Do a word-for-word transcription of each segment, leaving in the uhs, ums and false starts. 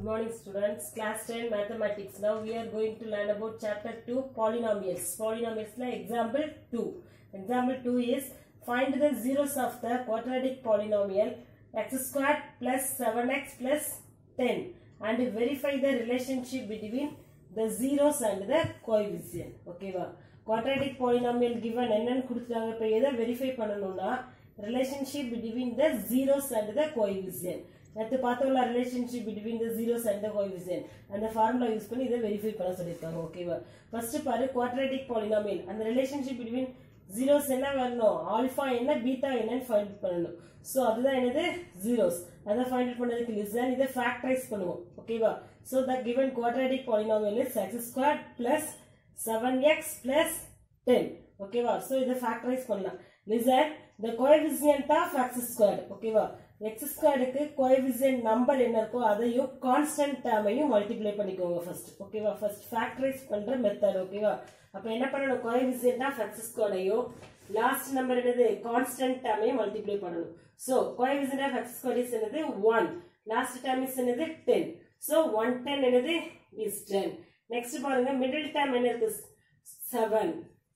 Good morning students, class ten mathematics. Now we are going to learn about chapter two polynomials. Polynomials like example two. Example two is find the zeros of the quadratic polynomial x squared plus seven x plus ten and verify the relationship between the zeros and the coefficient. Okay va? Quadratic polynomial given என்னன்னு கொடுத்துட்டாங்க. இப்போ எதை verify பண்ணனும்னா relationship between the zeros and the coefficient. நேத்து பார்த்தோம்ல relationship between the zeros and the coefficient. அந்த formula use பண்ணி இதை வெரிஃபை பண்ண சொல்லிருக்காங்க. ஓகேவா? ஃபர்ஸ்ட் பாரு quadratic polynomial. அந்த relationship between zeros என்ன வரணும்? ஆல்பா என்ன பீட்டா என்னன்னு ஃபைண்ட் பண்ணனும். சோ அதுதான் என்னது? zeros. அத ஃபைண்ட் பண்ணதுக்கு லிசன் இதை ஃபேக்டரைஸ் பண்ணுவோம். ஓகேவா? So the given quadratic polynomial is x squared plus seven x plus ten. ஓகேவா? So இதை ஃபேக்டரைஸ் பண்ணலாம். Listen, the coefficient of x squared. ஓகேவா? x squared க்கு coefficient number என்ன இருக்கோ அதையும் constant termையும் multiply பண்ணிக்கோங்க first. ஓகேவா? first factorize பண்ற மெத்தட். ஓகேவா? அப்ப என்ன பண்ணனும்? coefficient of x squared ஐயும் last number என்னது? constant termையும் multiply பண்ணனும். So coefficient of x squared is என்னது? one. Last term is என்னது? ten. So one ten என்னது? is ten. Next பாருங்க middle term என்ன இருக்கு? seven.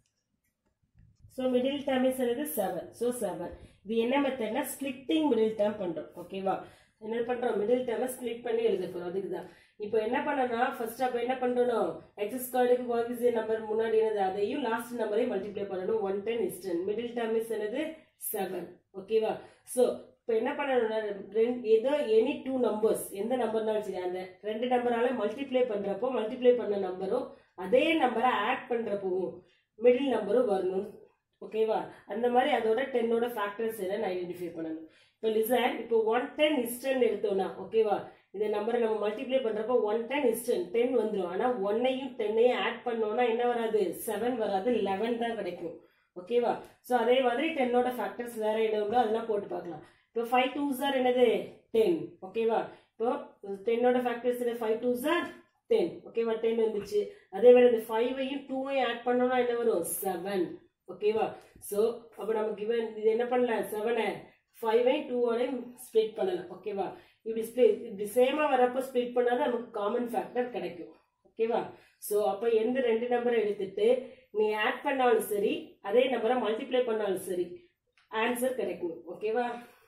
So middle term is என்னது? seven. So seven. இது என்ன மெத்தட்னா splitting middle term பண்றோம். ஓகேவா? என்ன பண்றோம்? middle term split பண்ணி எழுத போறோம். அதுக்குதான். இப்போ என்ன பண்ணனா ஃபர்ஸ்ட் அப்ப என்ன பண்றோம்? x squared க்கு coefficient நம்பர் முன்னாடி என்னது? அதையும் லாஸ்ட் நம்பரை மல்டிப்ளை பண்ணனும். one ten is ten. middle term is என்னது? seven. ஓகேவா? சோ இப்போ என்ன பண்ணனும்னா ஏதோ எனி two numbers எந்த நம்பர்னாலும் சரி அந்த ரெண்டு நம்பரால மல்டிப்ளை பண்றப்போ மல்டிப்ளை பண்ண நம்பரும் அதே நம்பரை ஆட் பண்றப்போ மிடில் நம்பரும் வரணும். ஓகேவா? அந்த மாதிரி அதோட ten ஓட ஃபேக்டர்ஸ் என்னன்னு ஐடென்டிஃபை பண்ணனும். இப்போ லிசன் இப்போ one ten is ten எடுத்தோம்னா ஓகேவா? இந்த நம்பரை நம்ம மல்டிப்ளை பண்றப்போ one ten is ten ten வந்துரும். ஆனா one ஐயும் ten ஐயும் ஆட் பண்ணோம்னா என்ன வராது? seven வராது eleven தான் கிடைக்கும். ஓகேவா? சோ அதே மாதிரி ten ஓட ஃபேக்டர்ஸ் வேற என்னவோ அதெல்லாம் போட்டு பார்க்கலாம். இப்போ five twos are என்னது? ten. ஓகேவா? இப்போ ten ஓட ஃபேக்டர்ஸ் என்ன? five twos are ten. ஓகேவா? ten வந்துச்சு. அதே மாதிரி இந்த five ஐயும் two ஐயும் ஆட் பண்ணோம்னா என்ன வரும்? seven. ஓகேவா? சோ அப்ப நம்ம given இது என்ன பண்ணலாம்? seven five ஐ two ஓட ஸ்ப்ளிட் பண்ணலாம். ஓகேவா? இப்படி ஸ்ப்ளிட் இப்படி சேமா வரப்ப ஸ்ப்ளிட் பண்ணாதான் நமக்கு காமன் ஃபேக்டர் கிடைக்கும். ஓகேவா? சோ அப்ப எந்த ரெண்டு நம்பரை எடுத்துட்டு நீ ஆட் பண்ணாலும் சரி அதே நம்பரை மல்டிப்ளை பண்ணாலும் சரி ஆன்சர் கிடைக்கும். ஓகேவா?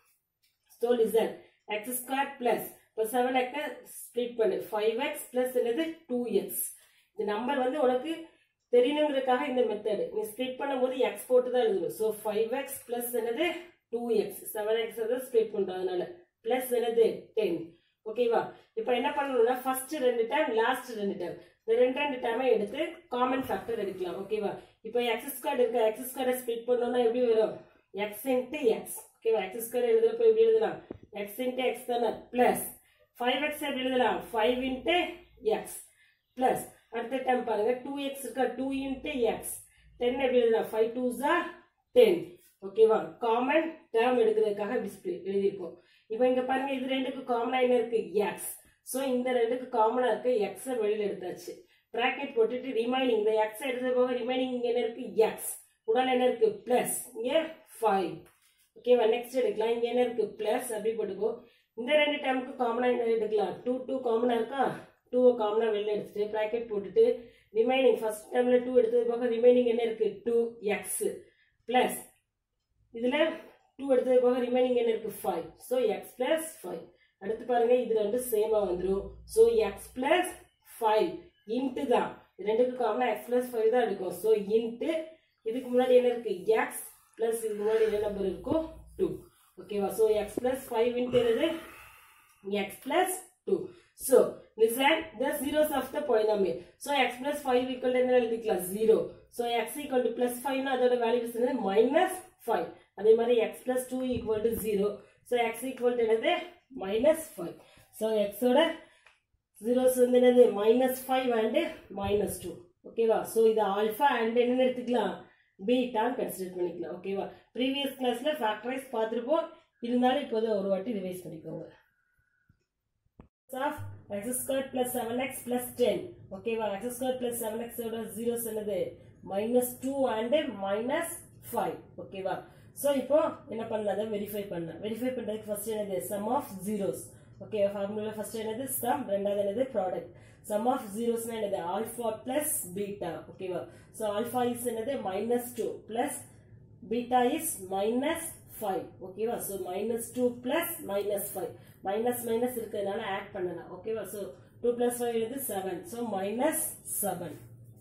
So listen x squared plus இப்போ seven x ஸ்ப்ளிட் பண்ணு five x plus என்னது? two x. இந்த நம்பர் வந்து உனக்கு தெரியணும்ங்கறதுக்காக இந்த மெத்தட் நீ ஸ்ப்ளிட் பண்ணும்போது x போட்டு தான் எழுதணும். சோ five x plus என்னது? two x. seven x அத ஸ்ப்ளிட் பண்றதுனால plus என்னது? ten. ஓகேவா? இப்போ என்ன பண்ணனும்னா ஃபர்ஸ்ட் ரெண்டு டைம் லாஸ்ட் ரெண்டு டைம் இந்த ரெண்டு ரெண்டு டைமை எடுத்து காமன் ஃபேக்டர் எடுக்கலாம். ஓகேவா? இப்போ x ஸ்கொயர் இருக்கு. x ஸ்கொயரை ஸ்ப்ளிட் பண்ணனும்னா எப்படி வரும்? x into x. ஓகேவா? x ஸ்கொயர் எழுதுறப்ப எப்படி எழுதலாம்? x into x தான plus five x எப்படி எழுதலாம்? five into x plus அடுத்த டைம் பாருங்க two x இருக்கா? two into x. ten எப்படி எழுதலாம்? five twos are ten. ஓகேவா? காமன் டேர்ம் எடுக்கிறதுக்காக டிஸ்ப்ளே எழுதிருக்கோம். இப்போ இங்க பாருங்க இது ரெண்டுக்கு காமனா என்ன இருக்கு? x. சோ இந்த ரெண்டுக்கு காமனா இருக்கு x வெளியில எடுத்தாச்சு. பிராக்கெட் போட்டுட்டு ரிமைனிங் இந்த x எடுத்த போக ரிமைனிங் இங்க என்ன இருக்கு? x. உடனே என்ன இருக்கு? பிளஸ் இங்க five. ஓகேவா? நெக்ஸ்ட் எடுக்கலாம். இங்க என்ன இருக்கு? பிளஸ் அப்படி போட்டுக்கோ. இந்த ரெண்டு டேர்முக்கு காமனா என்ன எடுக்கலாம்? two two காமனா இருக்கா? two காமனா வெளியில எடுத்துட்டு பிராக்கெட் போட்டுட்டு ரிமைனிங் ஃபர்ஸ்ட் டேர்ம்ல two எடுத்தது போக ரிமைனிங் என்ன இருக்கு? two x பிளஸ் இதுல two எடுத்தது போக ரிமைனிங் என்ன இருக்கு? five. So x plus five. அடுத்து பாருங்க இது ரெண்டும் சேமா வந்துரும். So x plus five into தான் ரெண்டுக்கு காமனா x plus five தான் எடுக்கும். சோ இன்டு இதுக்கு முன்னாடி என்ன இருக்கு? x plus இதுக்கு முன்னாடி என்ன நம்பர் இருக்கும்? two. ஓகேவா? So x plus five into என்னது? x plus two. So listen the zeros of the polynomial. So x plus five equal to என்ன எழுதிக்கலாம்? zero. So x equal to plus five னா அதோட வேல்யூஸ் என்னது? minus five. அதே மாதிரி x plus two equal to zero. So x equal to என்னது? minus five. So x ஓட zeros வந்து என்னது? minus five and minus two. ஓகேவா? So இது alpha and என்ன எடுத்துக்கலாம்? beta கன்சிடர் பண்ணிக்கலாம். ஓகேவா? previous classல factorize பார்த்திருப்போம். இருந்தாலும் இப்போது ஒரு வாட்டி ரிவைஸ் பண்ணிக்கோங்க. of x squared plus seven x plus ten. ஓகேவா? x squared plus seven x ஓட zeros என்னது? minus two and minus five. ஓகேவா? சோ இப்போ என்ன பண்ணலாம்? வெரிஃபை பண்ணலாம். வெரிஃபை பண்றதுக்கு ஃபர்ஸ்ட் என்னது? sum of zeros. okay formula first என்னது sum ரெண்டாவது என்னது product sum of zeros னா என்னது alpha plus beta okay வா so alpha is என்னது minus two plus beta is minus five okay வா so minus two plus minus five minus minus இருக்குதுனால add பண்ணலாம் okay வா so two plus five is seven so minus seven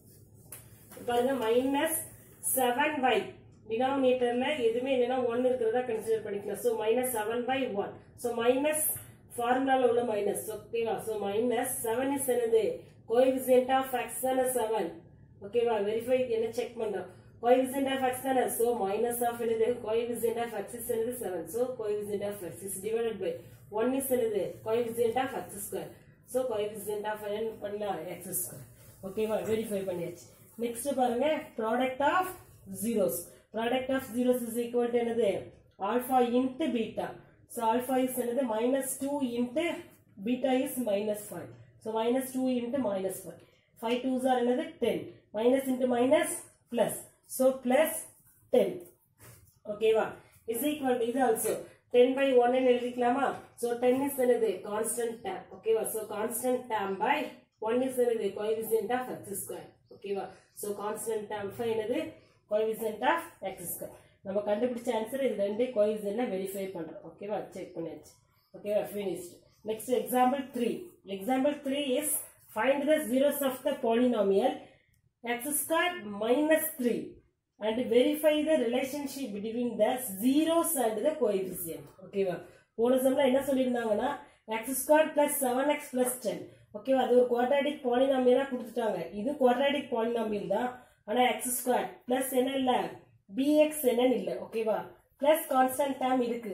பாருங்க minus seven by denominatorல எதுமே என்னன்னா one இருக்குறதா consider பண்ணிக்கலாம் so minus seven by one so minus formula உள்ள minus okay வா so minus seven is என்னது coefficient of x தான seven okay வா verify என்ன செக் பண்றோம் coefficient of x தான so minus of என்னது coefficient of x is என்னது seven so coefficient of x is divided by one is என்னது coefficient of x square so coefficient of n பண்ணலாம் x square okay வா verify பண்ணியாச்சு next பாருங்க product of zeros product of zeros is equal to என்னது alpha into beta so alpha is என்னது minus two into beta is minus five so minus two into minus five five twos are என்னது ten minus into minus plus so plus ten okay வா is equal to இது also ten by one ன்னு எழுதிக்கலாமா so ten is என்னது constant term okay வா so constant term by one is என்னது coefficient of x square okay வா so constant term five என்னது coefficient of x square நம்ம கண்டுபிடிச்ச answer இது ரெண்டே coefficient வெரிஃபை பண்றோம் okay வா செக் பண்ணியாச்சு okay வா finished next example three example three is find the zeros of the polynomial x squared minus three and verify the relationship between the zeros and the coefficient okay வா போன சம்ல என்ன சொல்லிருந்தாங்கன்னா x squared plus seven x plus ten okay வா அது ஒரு quadratic polynomial கொடுத்துட்டாங்க இது quadratic polynomial தான் ஆனா x squared plus என்ன இல்ல bx என்ன இல்ல okay வா plus constant term இருக்கு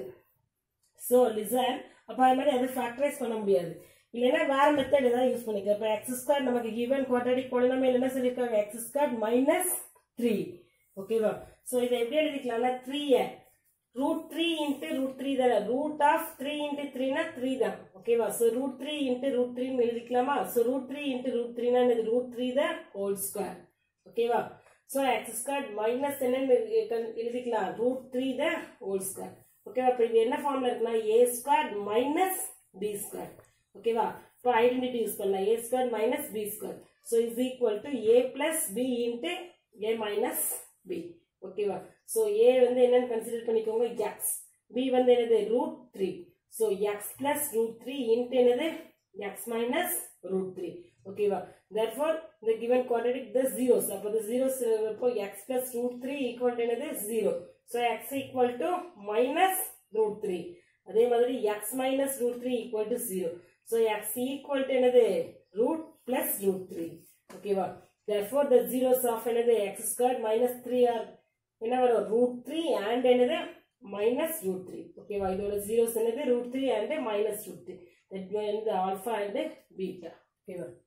so listen அப்ப அது மாதிரி அது ஃபேக்டரைஸ் பண்ண முடியாது இல்லனா வேற மெத்தட் ஏதாவது யூஸ் பண்ணிக்கலாம் இப்ப x squared நமக்கு given quadratic polynomial என்ன சொல்லிருக்காங்க x squared minus three okay வா சோ இத எப்படி எழுதிக்கலாம்னா three root three into root three தான root of three into three னா three தான் okay வா so root three into root three ன்னு எழுதிக்கலாமா so root three into root three னா என்னது root three the whole square okay வா so x squared minus என்ன எழுதிக்கலாம் root three the whole square okay வா இப்போ இது என்ன ஃபார்ம்ல இருக்குனா a squared minus b squared okay வா இப்போ ஐடென்டிட்டி யூஸ் பண்ணலாம் a squared minus b squared so is equal to a plus b into a minus b okay வா so a வந்து என்னன்னு கன்சிடர் பண்ணிக்கோங்க x b வந்து என்னது root three so x plus root three into என்னது x minus root three okay வா therefore the given quadratic the zeros அப்ப the zeros அப்போ x plus root three equal to என்னது zero so x equal to minus root three அதே மாதிரி x minus root three equal to zero so x equal to என்னது root plus root three okay வா therefore the zeros of என்னது x squared minus three are என்ன வரும் root three and என்னது minus root three okay வா இதோட zeros என்னது root three and minus root three that means the alpha and beta okay வா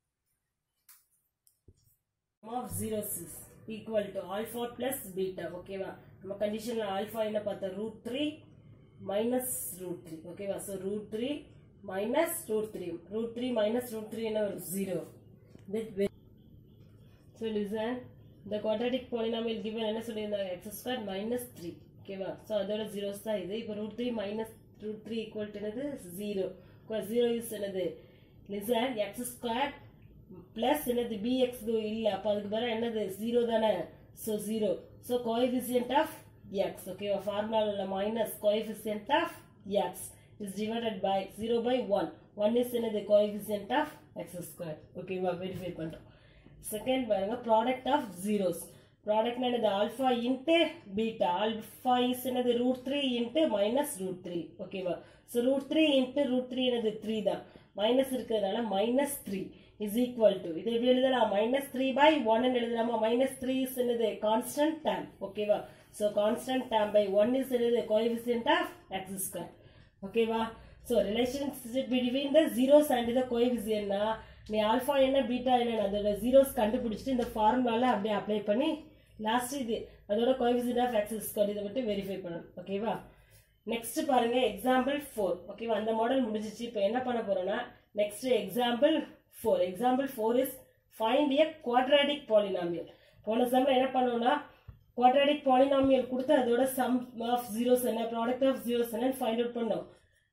sum of zeros is equal to alpha plus beta okay வா நம்ம கண்டிஷன்ல alpha என்ன பார்த்தா root three minus root three okay வா so root three minus root three root three minus root three என்ன வரும் zero that so listen the quadratic polynomial given என்ன சொல்லிருந்தாங்க x squared minus three okay வா so அதோட zeros தான் இது இப்போ root three minus root three equal to என்னது zero zero is என்னது listen x squared plus என்னது bx இல்ல அப்ப அதுக்கு பதிலா என்னது zero தானே so zero so coefficient of x okay வா ஃபார்முலால உள்ள minus coefficient of x is divided by zero by one one is என்னது coefficient of x squared okay வா வெரிஃபை பண்றோம் second பாருங்க product of zeros product என்னது alpha into beta alpha is என்னது root three into minus root three okay வா so root three into root three என்னது three தான் minus இருக்கிறதுனால minus three is equal to இது எப்படி எழுதலாம் minus three by one ன்னு எழுதலாமா minus three is என்னது constant term okay வா so constant term by one is என்னது coefficient of x square okay வா so relationship between the zeros and the coefficient னா நீ ஆல்பா என்ன பீட்டா என்ன அதோட zeros கண்டுபிடிச்சிட்டு இந்த ஃபார்முலால அப்படியே அப்ளை பண்ணி லாஸ்ட் இது அதோட coefficient of x square இத மட்டும் வெரிஃபை பண்ணனும் ஓகேவா நெக்ஸ்ட் பாருங்க எக்ஸாம்பிள் four ஓகேவா அந்த மாடல் முடிஞ்சிச்சு இப்போ என்ன பண்ண போறோம்னா next example four example four is find a quadratic polynomial போன சம்ல என்ன பண்ணோம்னா quadratic polynomial கொடுத்து அதோட sum of zeros என்ன product of zeros என்ன find out பண்ணோம்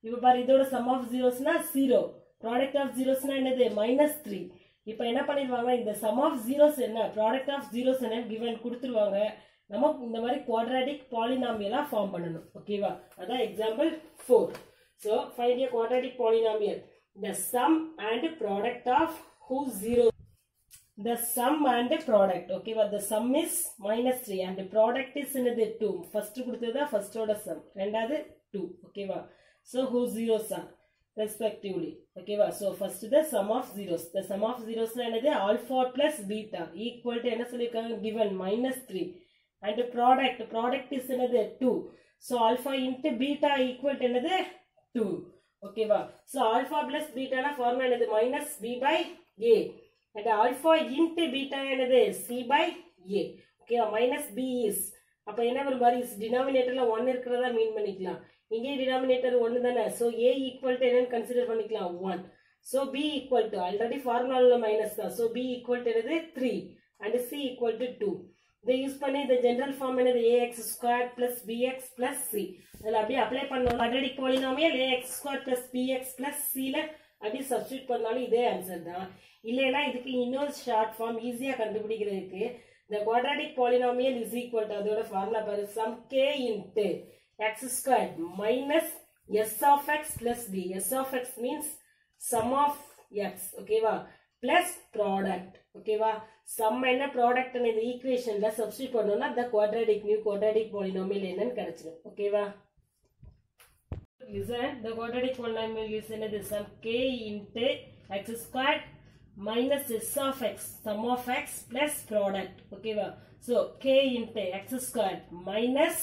இப்போ பாரு இதோட sum of zeros-னா zero. Product of zeros-னா என்னது minus three. இப்போ என்ன பண்ணிடுவாங்க இந்த sum of zeros என்ன product of zeros என்ன given கொடுத்துருவாங்க. நம்ம இந்த மாதிரி quadratic polynomial ஃபார்ம் பண்ணணும். ஓகேவா? அதான் example four. So find a quadratic polynomial. The sum and product of whose zero. The sum and product. Okay, but the sum is minus three and the product is another two. First கொடுத்ததா first order sum. ரெண்டாவது two. Okay, va. So whose zeros are respectively. Okay, va. So first the sum of zeros. The sum of zeros is another alpha plus beta equal to என்ன சொல்லிருக்காங்க given minus three. And the product product is another two. So alpha into beta equal to another two. Okay, va. So alpha plus beta na formula another minus b by a. And alpha into beta என்னது c by a. Okay, minus b is அப்ப என்ன வரும் பாரு is denominatorல one இருக்குறதா மீன் பண்ணிக்கலாம். இங்கே denominator one தானே. So a equal to என்னன்னு consider பண்ணிக்கலாம் one. So b equal to already formula minus தான். So b equal to என்னது three and c equal to two. இதை யூஸ் பண்ணி இந்த ஜெனரல் ஃபார்ம் என்னது ax squared plus bx plus c. அதில் அப்படியே அப்ளை பண்ணோம் quadratic polynomial ax squared plus bx plus c ல அப்படியே சப்ஸ்டிட்யூட் பண்ணாலும் இதே ஆன்சர் தான். இல்லைனா இதுக்கு இன்னொரு ஷார்ட் ஃபார்ம் ஈஸியா கண்டுபிடிக்கிறதுக்கு the quadratic polynomial is equal to அதோட ஃபார்முலா பாரு sum k into x squared minus s of x plus b. S of x means sum of x. ஓகேவா? plus product. ஓகேவா? sum என்ன product னு இந்த ஈக்குவேஷன்ல சப்ஸ்டிட்யூட் பண்ணோம்னா the quadratic new quadratic polynomial என்னன்னு கிடைச்சிடும். ஓகேவா? Listen, the quadratic polynomial is another sum k into x squared minus s of x, sum of x plus product. Okay, well, so k into x squared minus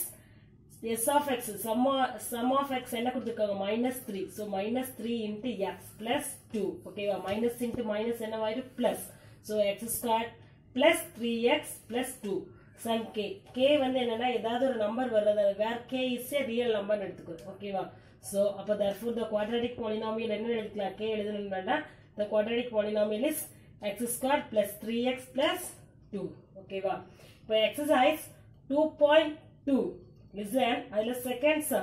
s of x, sum of, sum of x என்ன கொடுத்திருக்காங்க minus three. So minus three into x plus two. Okay, well, minus into minus என்ன ஆயிடும் plus. So x squared plus three x plus two. Sum k. K வந்து என்னன்னா ஏதாவது ஒரு number வர்றது where k is a real number எடுத்துக்கணும். ஓகேவா? So அப்ப therefore the quadratic polynomial என்ன எழுதலாம்? K எழுதணும்னா the quadratic polynomial is x squared plus three x plus two. Okay, va. இப்போ exercise two point two. Listen, அதுல second sum.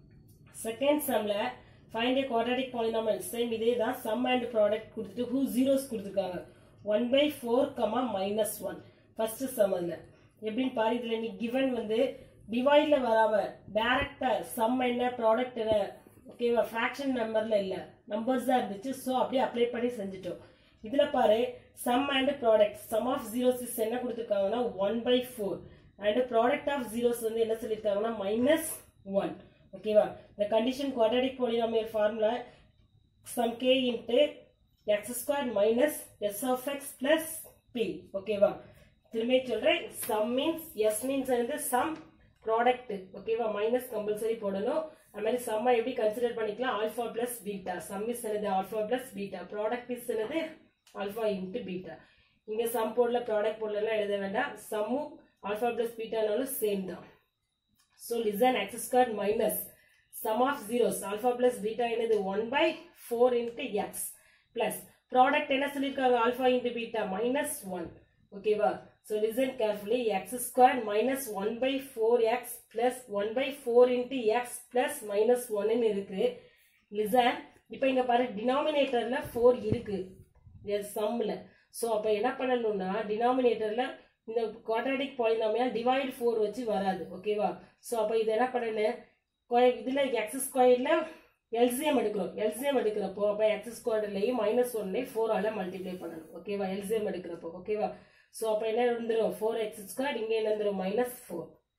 Second sumல find a quadratic polynomial. Same இதே தான் sum and product கொடுத்துட்டு who zeros கொடுத்துருக்காங்க. one by four, minus one. First sum அதுல. எப்படின்னு பாரு இதுல நீ given வந்து divideல வராம direct sum என்ன product என்ன ஓகேவா fraction numberல இல்ல numbers தான் இருந்துச்சு சோ அப்படியே அப்ளை பண்ணி செஞ்சிட்டோம் இதுல பாரு sum and product sum of zeros is என்ன கொடுத்திருக்காங்கன்னா one by four and product of zeros வந்து என்ன சொல்லிருக்காங்கன்னா minus one ஓகேவா the condition quadratic polynomial formula sum k into x squared minus s of x plus p ஓகேவா திரும்ப சொல்றேன் sum means s means வந்து sum product ஓகேவா minus compulsory போடணும் அதே sum எப்படி கன்சிடர் பண்ணிக்கலாம் alpha plus beta sum is என்னது alpha plus beta product is என்னது alpha into beta இங்க sum போடல product போடலனா எழுத வேண்டாம் sum alpha plus beta நாலும் சேம் தான் so listen x squared minus sum of zeros alpha plus beta என்னது one by four into x plus product என்ன சொல்லிருக்காங்க alpha into beta minus one ஓகேவா so listen carefully x squared minus one by four x plus one by four into x plus minus one ன்னு இருக்கு listen இப்போ இங்க பாரு denominatorல four இருக்கு yes sumல so அப்ப என்ன பண்ணனும்னா denominatorல இந்த quadratic polynomial divide four வச்சு வராது ஓகேவா so அப்ப இத என்ன பண்ணனும் இதுல x squaredல L C M எடுக்கிறோம் L C M எடுக்கிறப்போ அப்ப x squaredலயும் minus one ல four ஆல மல்டிப்ளை பண்ணனும் ஓகேவா L C M எடுக்கிறப்போ ஓகேவா so அப்ப என்ன வந்துரும் four x squared இங்க என்ன வந்துரும் minus four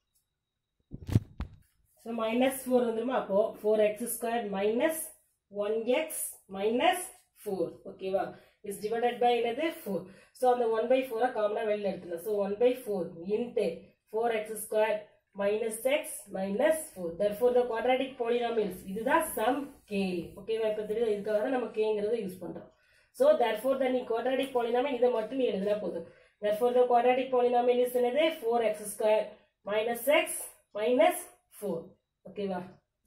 so minus four வந்துருமா அப்போ four x squared minus one x minus four ஓகேவா is divided by என்னது four so அந்த one by four காமனா வெளிய எடுத்துறோம் so one by four into four x squared minus x minus four therefore the quadratic polynomials இதுதான் sum k ஓகேவா இப்ப தெரியுது இதுக்காக தான் நம்ம k ங்கறதை யூஸ் பண்றோம் so therefore the quadratic polynomial இத மட்டும் நீ எழுதினா போதும் therefore the quadratic polynomial is என்னது four x squared minus x minus four ஓகேவா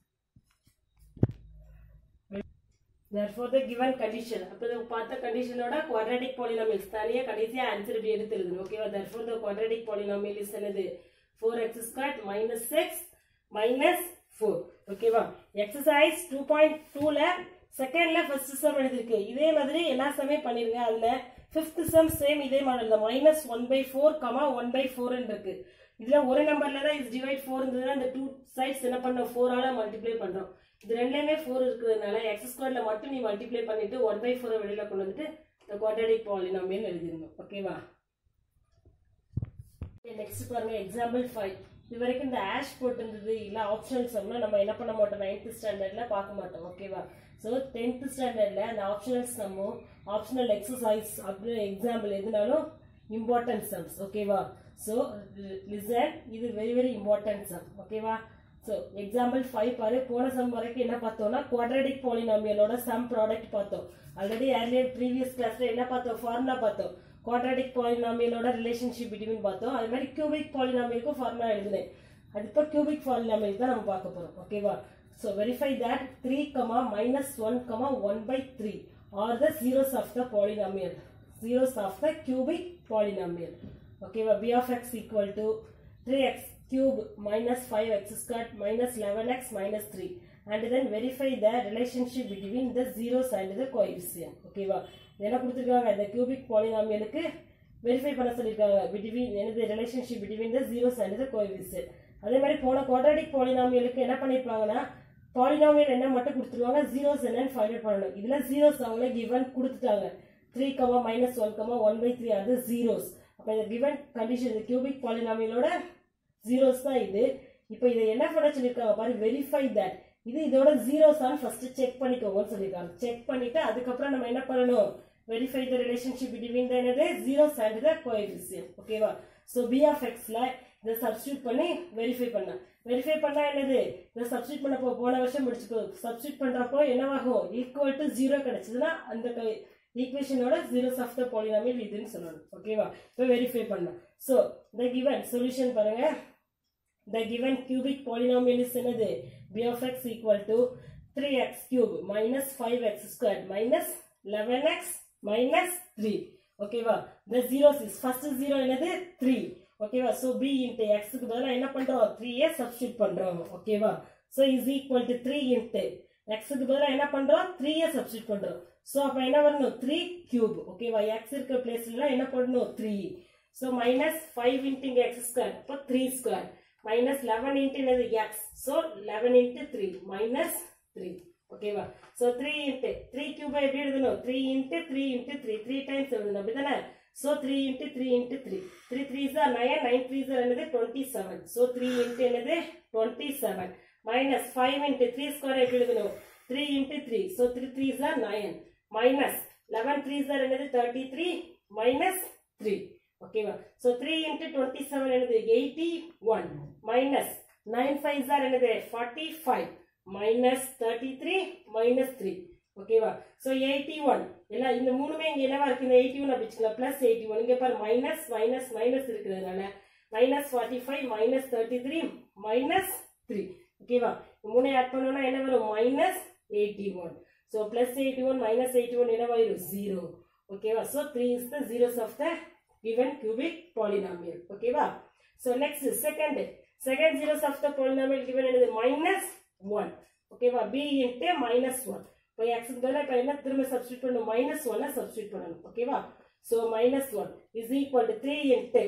therefore the given condition அப்ப பார்த்த கண்டிஷனோட quadratic polynomials தனியா கடைசியா ஆன்சர் இப்படி எடுத்து எழுதணும் ஓகேவா therefore the quadratic polynomial is என்னது four x squared minus x minus four ஓகேவா எக்ஸசைஸ் டூ பாயிண்ட் டூல செகண்ட்ல ஃபர்ஸ்ட் சம் எழுதிருக்கு. இதே மாதிரி எல்லா சமையும் பண்ணிருங்க. அதுல ஃபிஃப்த் சம் சேம் இதே மாடல் தான். Minus one by four comma one by four இருக்கு. இதுல ஒரு நம்பர்ல தான் இது டிவைட் ஃபோர் இருந்ததுன்னா இந்த டூ சைட்ஸ் என்ன பண்ணோம், ஃபோர் ஆல மல்டிப்ளை பண்றோம். இது ரெண்டுலயுமே ஃபோர் இருக்கிறதுனால எக்ஸ் ஸ்கொயர்ல மட்டும் நீ மல்டிப்ளை பண்ணிட்டு ஒன் பை ஃபோரை வெளியில கொண்டு வந்துட்டு இந்த குவாட்ராட்டிக் பாலினாமியல் எழுதிடணும். ஓகேவா? நெக்ஸ்ட் பாருங்க எக்ஸாம்பிள் ஃபைவ். இது வரைக்கும் இந்த ஆஷ் போட்டிருந்தது இல்ல ஆப்ஷனல் சம்னா நம்ம என்ன பண்ண மாட்டோம், நைன்த் ஸ்டாண்டர்ட்ல பார்க்க மாட்டோம். ஓகேவா? ஸோ டென்த் ஸ்டாண்டர்ட்ல அந்த ஆப்ஷனல் சம்மும் ஆப்ஷனல் எக்ஸசைஸ் அப்படின்னு எக்ஸாம்பிள் எதுனாலும் இம்பார்ட்டன்ட் சம்ஸ். ஓகேவா? ஸோ லிசன், இது வெரி வெரி இம்பார்ட்டன்ட் சம். ஓகேவா? ஸோ எக்ஸாம்பிள் ஃபைவ் பாரு. போன சம் வரைக்கும் என்ன பார்த்தோம்னா குவாட்ராட்டிக் பாலினாமியலோட சம் ப்ராடக்ட் பார்த்தோம். ஆல்ரெடி ஏர்லியர் ப்ரீவியஸ் கிளாஸ்ல என்ன பார்த்தோம், ஃபார்முலா பார்த்தோம். குவாட்ராட்டிக் பாலினாமியலோட ரிலேஷன்ஷிப் பிட்வீன் பார்த்தோம். அது மாதிரி கியூபிக் பாலினாமியலுக்கும் ஃபார்முலா எழுதுனேன். அது இப்போ கியூபிக் பாலினாமியல் தான் நம்ம பார்க்க போறோம். ஓகேவா? So verify that three comma minus one comma one by three are the zeros of the polynomial. Zeros of the cubic polynomial. Okay, b of x equal to three x cube minus five x squared minus eleven x minus three. And then verify the relationship between the zeros and the coefficient. Okay, va. என்ன கொடுத்திருக்காங்க, இந்த cubic polynomial க்கு verify பண்ண சொல்லிருக்காங்க between the relationship between the zeros and the coefficient. அதே மாதிரி போன quadratic polynomial க்கு என்ன பண்ணிருப்பாங்கன்னா பாலினாமியல் என்ன மட்டும் கொடுத்துருவாங்க, ஜீரோஸ் என்னன்னு ஃபைண்ட் அவுட் பண்ணணும். இதுல ஜீரோஸ் அவங்களே கிவன் கொடுத்துட்டாங்க. Three comma minus one comma one by three அது ஜீரோஸ். அப்ப இந்த கிவன் கண்டிஷன் இந்த கியூபிக் பாலினாமியலோட ஜீரோஸ் தான் இது. இப்போ இதை என்ன பண்ண சொல்லியிருக்காங்க பாரு, வெரிஃபை தட் இது இதோட ஜீரோஸ் ஆன் ஃபர்ஸ்ட் செக் பண்ணிக்கோங்கன்னு சொல்லியிருக்காங்க. செக் பண்ணிட்டு அதுக்கப்புறம் நம்ம என்ன பண்ணணும், verify the relationship between the என்னது ஜீரோஸ் அண்ட் த கோஎஃபிஷியன்ட். ஓகேவா? சோ b of xல இத சப்ஸ்டிட்யூட் பண்ணி வெரிஃபை பண்ணா வெரிஃபை பண்ணா என்னது, இத சப்ஸ்டிட்யூட் பண்ணப்போ போன வருஷம் முடிச்சுக்கோ. சப்ஸ்டிட்யூட் பண்றப்போ என்னவாகும், ஈக்குவல் டு ஜீரோ கிடைச்சதுன்னா அந்த ஈக்குவேஷனோட ஜீரோஸ் ஆஃப் த பாலினாமியல் இதுன்னு சொல்லணும். ஓகேவா? இப்போ வெரிஃபை பண்ணா. சோ the given சொல்யூஷன் பாருங்க. the given cubic polynomial is என்னது, b of x equal to three x cube minus five x squared minus eleven x minus three. ஓகேவா? the zeros is first zero என்னது three. ஓகேவா? so b into x க்கு பதிலா என்ன பண்றோம், three a substitute பண்றோம். ஓகேவா? so is equal to three into x க்கு பதிலா என்ன பண்றோம், three a சப்ஸ்டிட்யூட் பண்றோம். so அப்ப என்ன வரணும், three cube. ஓகேவா? x இருக்க பிளேஸ்ல என்ன பண்ணனும், three. so minus five into x square அப்ப three square minus eleven into என்னது x. so eleven into three minus three. ஓகேவா? so three into three cube எப்படி எழுதணும், three into three into three three times எழுதணும். அப்படிதானே? so three into three into three three threes are nine, nine threes are என்னது twenty-seven. so three into என்னது twenty-seven minus five into three square எப்படி எழுதணும், three into three. so three threes are nine minus eleven threes are என்னது thirty-three minus three. ஓகேவா? so three into twenty-seven என்னது eighty-one minus nine fives are என்னது forty-five minus thirty-three minus three. ஓகேவா? so eighty-one எல்லாம் இந்த மூணுமே இங்க என்னவா இருக்கு, இந்த eighty-one அப்படிச்சுக்கலாம் plus eighty-one. இங்க பாரு minus minus minus இருக்குதுனால minus forty-five minus thirty-three minus three. ஓகேவா? மூணை ஆட் பண்ணோம்னா என்ன வரும், minus eighty-one. so plus eighty-one minus eighty-one என்ன வரும், zero. ஓகேவா? so three is the zeros of the given cubic polynomial. ஓகேவா? so next second second zeros of the polynomial given என்னது minus one. ஓகேவா? b into minus one. இப்போ x க்கு பதிலா இப்போ என்ன திரும்ப சப்ஸ்டிட்யூட் பண்ணனும், minus one சப்ஸ்டிட்யூட் பண்ணனும். ஓகேவா? so minus one is equal to three into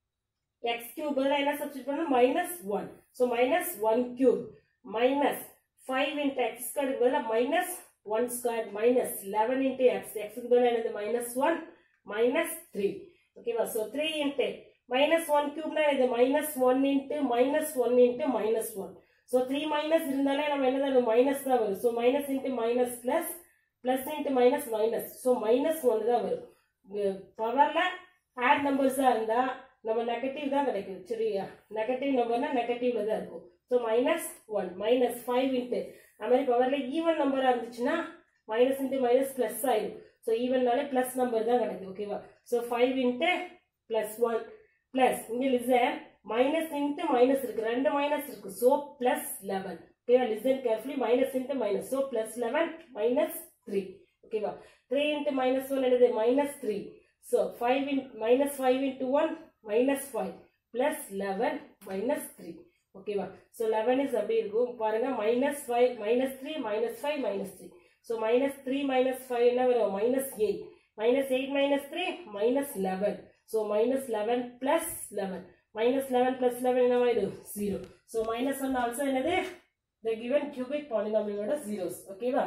x cube பதிலா என்ன சப்ஸ்டிட்யூட் பண்ணனும், minus one. so minus one cube minus five into x squared க்கு பதிலா minus one squared minus eleven into x. x க்கு பதிலா என்னது minus one minus three. ஓகேவா? so three into minus one cube னா இது minus one into minus one into minus one. so three minus இருந்தாலே நம்ம என்னது minus தான் வரும். so minus into minus plus plus into minus minus. so minus one தான் வரும். பவர்ல ஆட் நம்பர்ஸா இருந்தா நம்ம நெகட்டிவ் தான் கிடைக்கும். சரியா? நெகட்டிவ் நம்பர்னா நெகட்டிவ்ல தான் இருக்கும். so minus one minus five into அந்த மாதிரி பவர்ல ஈவன் நம்பரா இருந்துச்சுன்னா minus into minus plus ஆயிடும். so ஈவன்னாலே plus நம்பர் தான் கிடைக்கும். ஓகேவா? so five into plus one plus இங்க listen minus into minus இருக்கு, ரெண்டு minus இருக்கு. so plus eleven. ஓகேவா? listen carefully, minus into minus. so plus eleven minus three. ஓகேவா? three into minus one என்னது minus three. so five in minus five into one minus five plus eleven minus three. ஓகேவா so eleven is அப்படி இருக்கும் பாருங்க minus five minus three minus five minus three so minus three minus five என்ன வரும் minus eight minus eight minus three minus eleven so minus eleven plus eleven minus eleven plus eleven என்னவாயிடும் zero so minus one also என்னது the given cubic polynomial ஓட zeros ஓகேவா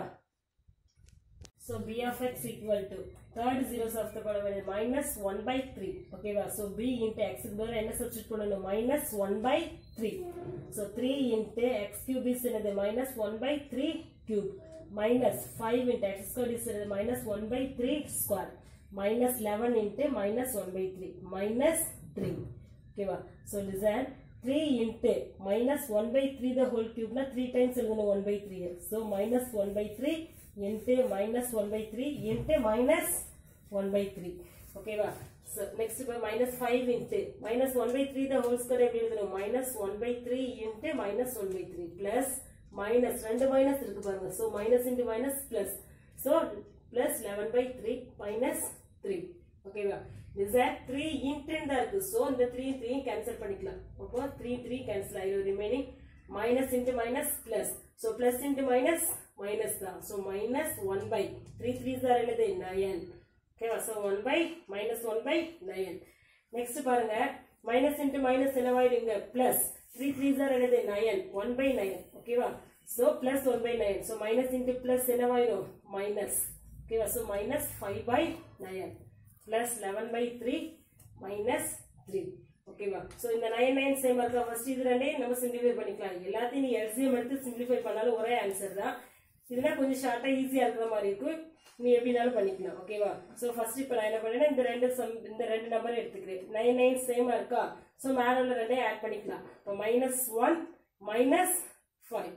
so b of x equal to third zeros of the polynomial minus one by three ஓகேவா so b into x க்கு பதிலா என்ன substitute பண்ணனும் minus one by three so three into x cube is என்னது minus one by three cube minus five into x squared is என்னது minus one by three square minus eleven into minus one by three minus three ஓகேவா so listen three into minus one by three the whole cube na three times எழுதணும் one by three so minus one by three into minus one by three into minus one by three ஓகேவா so next இப்போ minus five into minus one by three the whole square எப்படி எழுதணும் minus one by three into minus one by three plus minus ரெண்டு minus இருக்கு பாருங்க so minus into minus plus so plus eleven by three minus three ஓகேவா this is three into தான் இருக்கு so இந்த three three cancel பண்ணிக்கலாம் அப்போ three three cancel ஆயிடும் remaining minus into minus plus so plus into minus minus தான் so minus one by three threes are என்னது nine ஓகேவா so one by minus one by nine next பாருங்க minus into minus என்னவாயிடுங்க plus three threes are என்னது nine one by nine ஓகேவா so plus one by nine so minus into plus என்னவாயிடும் minus ஓகேவா so minus five by nine plus eleven by three minus three ஓகேவா so இந்த nine nine same இருக்கா first இது ரெண்டே நம்ம சிம்பிளிஃபை பண்ணிக்கலாம் எல்லாத்தையும் நீ L C M எடுத்து சிம்பிளிஃபை பண்ணாலும் ஒரே ஆன்சர் தான் இதுனா கொஞ்சம் ஷார்ட்டா ஈஸியா இருக்கிற மாதிரி இருக்கு நீ எப்படினாலும் பண்ணிக்கலாம் ஓகேவா சோ ஃபர்ஸ்ட் இப்போ நான் என்ன பண்ணேன்னா இந்த ரெண்டு இந்த ரெண்டு நம்பர் எடுத்துக்கிறேன் nine nine சேமா இருக்கா சோ மேல உள்ள ரெண்டே ஆட் பண்ணிக்கலாம் இப்போ minus one minus five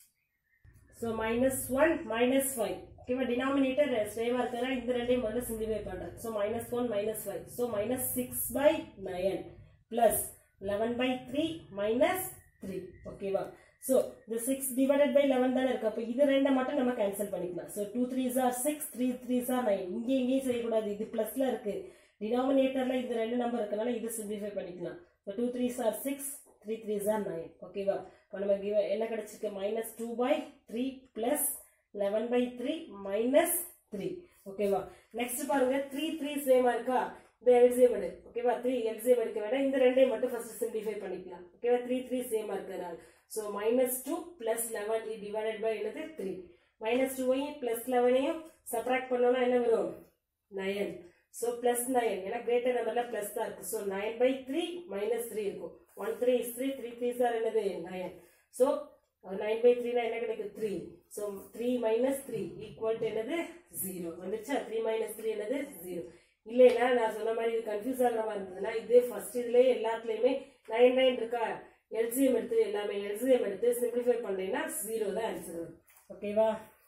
so minus one minus five ஓகேவா டினாமினேட்டர் சேமா இருக்கறனால இந்த ரெண்டையும் முதல்ல சிம்பிளிஃபை பண்றேன் so minus one minus five so minus six by nine plus eleven by three minus three ஓகேவா so the six divided by eleven தான இருக்கு அப்ப இது ரெண்ட மட்டும் நம்ம கேன்சல் பண்ணிக்கலாம் so two threes are six three threes are nine இங்க இங்க செய்ய கூடாது இது பிளஸ்ல இருக்கு டினாமினேட்டர்ல இந்த ரெண்டு நம்பர் இருக்கனால இது சிம்பிளிஃபை பண்ணிக்கலாம் so two threes are six three threes are nine ஓகேவா அப்ப நமக்கு என்ன கிடைச்சிருக்கு minus two by three plus eleven by three minus three ஓகேவா நெக்ஸ்ட் பாருங்க three three சேமா இருக்கா இந்த L C M எடு ஓகேவா three L C M எடுக்க வேண்டாம் இந்த ரெண்டே மட்டும் ஃபர்ஸ்ட் சிம்பிளிஃபை பண்ணிக்கலாம் ஓகேவா three three சேமா இருக்கனால so minus two plus eleven divided by என்னது three minus two ஐயும் plus eleven ஐயும் subtract பண்ணோம்னா என்ன வரும் nine so plus nine ஏனா greater numberல plus தான் இருக்கு so nine by three minus three இருக்கும் one three is three three threes are என்னது nine so nine by three னா என்ன கிடைக்கும் three so three minus three equal to என்னது zero வந்துச்சா three minus three என்னது zero இல்லைனா நான் சொன்ன மாதிரி இது கன்ஃபியூஸ் ஆகுற மாதிரி இருந்ததுனா இதே ஃபர்ஸ்ட் இதுலயே எல்லாத்துலயுமே nine nine இருக்கா L C M எடுத்து எல்லாமே L C M எடுத்து சிம்பிளிஃபை பண்ணீங்கன்னா zero தான் ஆன்சர் வரும் ஓகேவா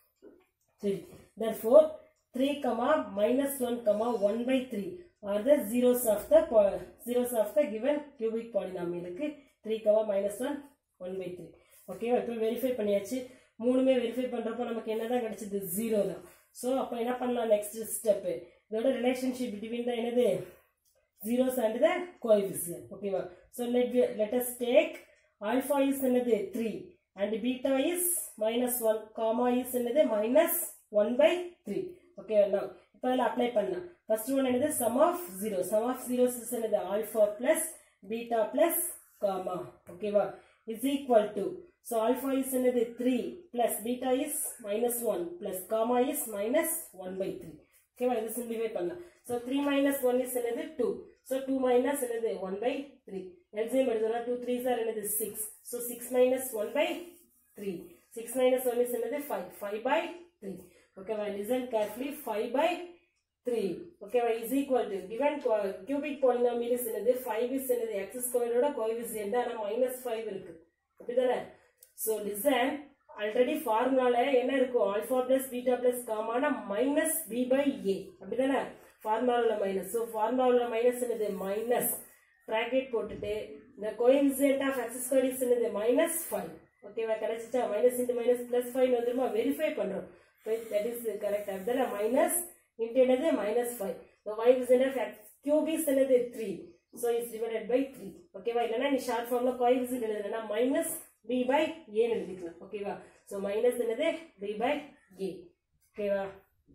சரி therefore three minus one one by three are the zeros of the zeros of the given cubic polynomial க்கு three minus one one by three ஓகேவா இப்போ வெரிஃபை பண்ணியாச்சு மூணுமே வெரிஃபை பண்றப்போ நமக்கு என்னதான் கிடைச்சது zero தான் சோ அப்ப என்ன பண்ணலாம் நெக்ஸ்ட் ஸ்டெப் இதோட ரிலேஷன்ஷிப் between the என்னது zeros and the coefficient okay so let let us take alpha is என்னது three and beta is minus one comma is என்னது minus one by three okay now இப்போ இதல apply பண்ணலாம் first one என்னது sum of zeros sum of zeros is என்னது alpha plus beta plus comma okay is equal to so alpha is என்னது three plus beta is minus one plus comma is minus one by three okay இத simplify பண்ணலாம் so three minus one is என்னது two so two minus என்னது one by three L C M எடுத்தோம்னா two threes are என்னது six so six minus one by three six minus one is என்னது five five by three okay listen carefully five by three okay is equal to given cubic polynomial is என்னது five is என்னது x squared ஓட coefficient ஆனா minus five இருக்கு அப்படிதானே so listen already formula என்ன இருக்கும் alpha plus beta plus gamma na minus b by a அப்படிதானே formula minus so formula minus என்னது minus bracket போட்டுட்டு the coefficient of x squared is என்னது minus five ஓகேவா கிடைச்சிட்டா minus into minus plus five வந்துருமா verify பண்றோம் that is correct அப்படிதானே minus into என்னது minus five the coefficient of x cube is என்னது three so is divided by three. Okay va, இல்லனா நீ ஷார்ட் ஃபார்ம்ல கோஎஃபிஷியன்ட் எழுதுறனா minus b by a ன்னு எழுதிக்கலாம். Okay va, so minus என்னது b by a. Okay va,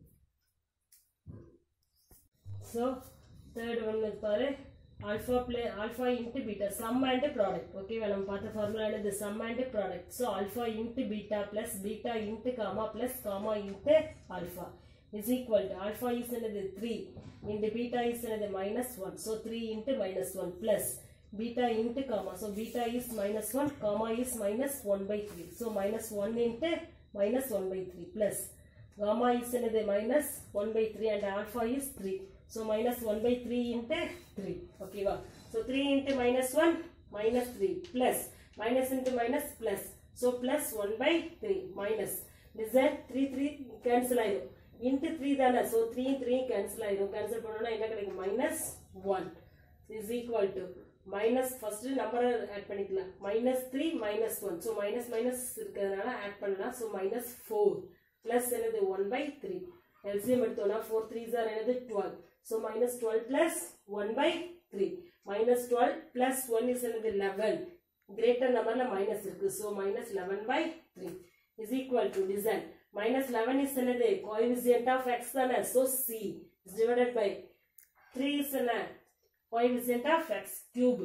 so third one is பாரு alpha play alpha into beta sum and product. Okay va, நம்ம பார்த்த ஃபார்முலா என்னது sum and product. So alpha into beta plus beta into gamma plus gamma into alpha is equal to alpha is என்னது three into beta is என்னது minus one. So three into minus one plus beta into gamma. So beta is minus one, gamma is minus one by three. So minus one into minus one by three plus gamma is என்னது minus one by three and alpha is three. So minus one by three into three. Okay va, so three into minus one minus three plus minus into minus plus. So plus one by three minus this is three three cancel ஆயிடும் into three தான. So three three cancel ஆயிடும். cancel பண்ணோம்னா என்ன கிடைக்கும் minus one is equal to minus first number add பண்ணிக்கலாம் minus three minus one. So minus minus இருக்கிறதுனால add பண்ணலாம். So minus four plus என்னது one by three. L C M எடுத்தோம்னா four threes are என்னது twelve. So minus twelve plus one by three. Minus twelve plus one is என்னது eleven. Greater numberல minus இருக்கு. So minus eleven by three is equal to this one. Minus eleven is என்னது coefficient of x தானே. So c is divided by three is என்ன coefficient of x cube.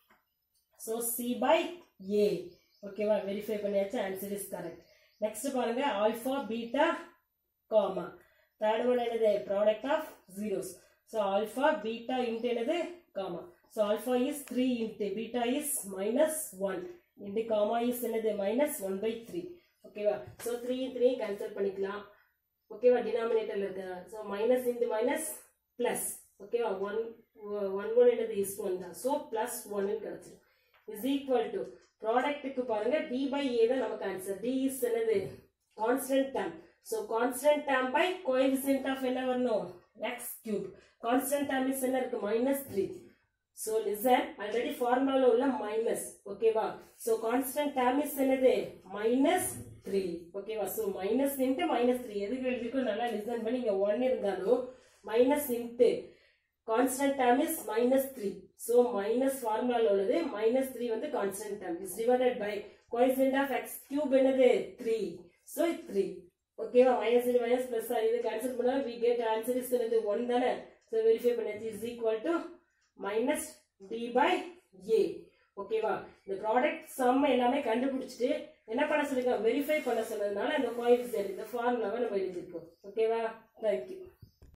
So c by a. Okay வா, verify பண்ணியாச்சு, answer is correct. Next பாருங்க alpha beta comma. Third one என்னது product of zeros. So alpha beta into என்னது gamma. So alpha is three into beta is minus one into gamma is என்னது minus one by three. Okay வா, so three three cancel பண்ணிக்கலாம். Okay வா, denominator இருக்கு. So minus into minus plus. Okay வா, one one one என்னது is one தான். So plus one ன்னு கிடைச்சிடும். is equal to product க்கு பாருங்க d by a தான் நமக்கு ஆன்சர். d is என்னது constant term. So constant term by coefficient of என்ன வரணும் x cube. Constant term is என்ன இருக்கு minus three. So listen, already formula உள்ள minus. Okay வா, so constant term is என்னது minus three. Okay வா, so minus into minus three. எதுக்கு எழுதிருக்கோம் நல்லா listen பண்ணி, இங்க one இருந்தாலும் minus into constant term is minus three. So minus formula உள்ளது minus three வந்து constant term is divided by coefficient of x cube என்னது three. So three. Okay வா, minus into minus plus இது cancel பண்ணா we get answer is என்னது one தானே. So verify பண்ணியாச்சு, is equal to minus d by a. Okay வா, இந்த product sum எல்லாமே கண்டுபிடிச்சிட்டு என்ன பண்ண சொல்லிருக்கோம், வெரிஃபை பண்ண சொன்னதுனால இந்த கோஎஃபிஷியன்ட் இந்த ஃபார்முலாவை நம்ம எழுதிருக்கோம். ஓகேவா, thank you.